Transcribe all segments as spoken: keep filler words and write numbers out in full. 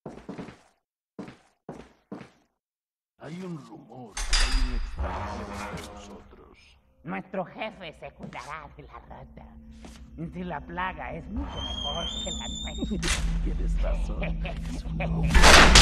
Hay un rumor, hay un extranjero entre nosotros. Nuestro jefe se cuidará de la rata. Si la plaga es mucho mejor que la nuestra. Tienes razón. Es un hombre.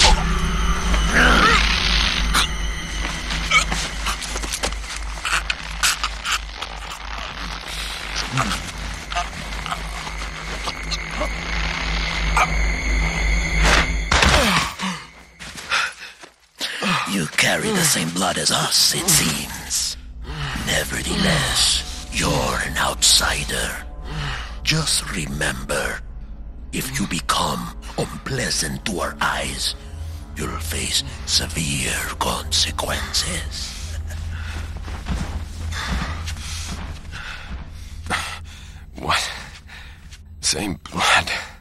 You carry the same blood as us, it seems. Nevertheless, you're an outsider. Just remember, if you become unpleasant to our eyes, you'll face severe consequences. What? Same blood.